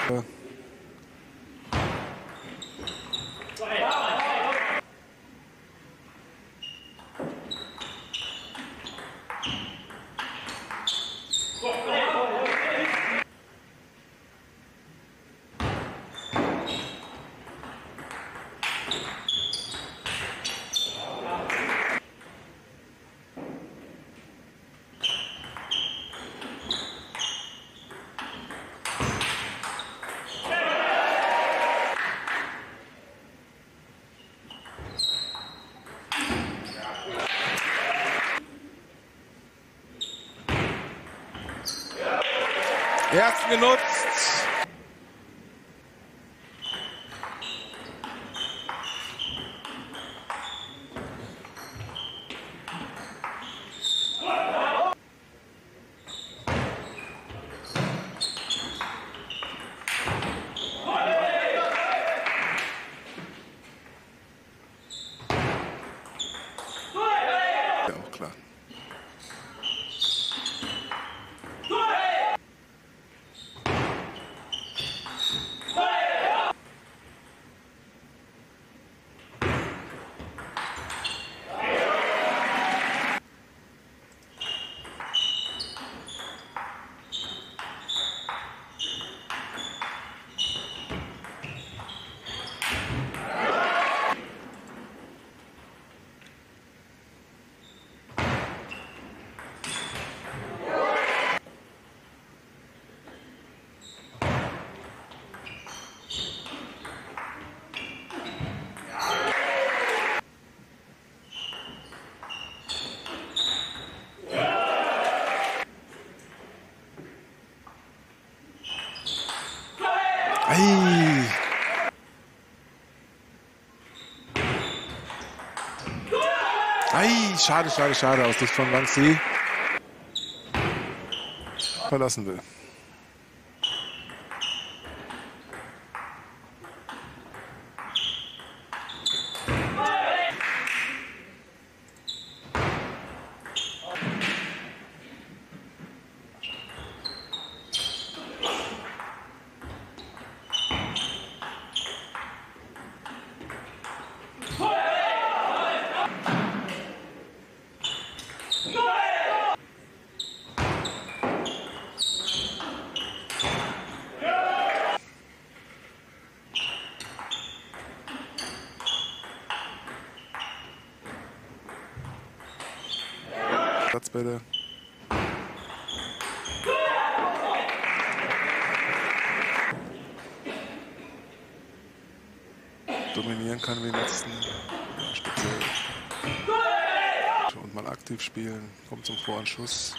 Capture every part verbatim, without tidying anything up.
Ersten genutzt. Ja, auch klar. Ei. Ei, schade, schade, schade, aus Sicht von Wang Si verlassen will. Platzbälle. Dominieren kann wie letzten, ja, speziell. Und mal aktiv spielen, kommt zum Voranschuss.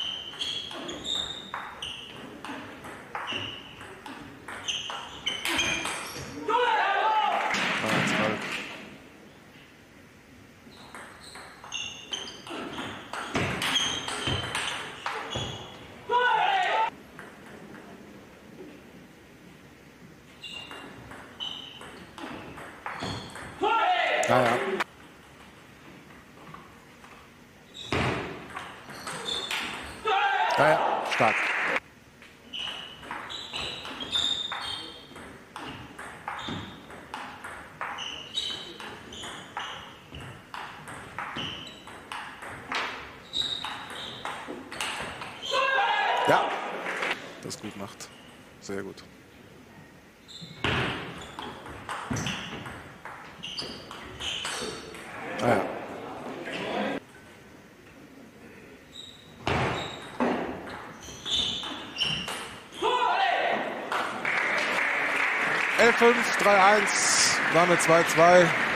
Ja, ja. Ja, ja, stark. Ja, das gut macht. Sehr gut. Ah, ja. elf fünf, drei eins, Dame zwei zwei.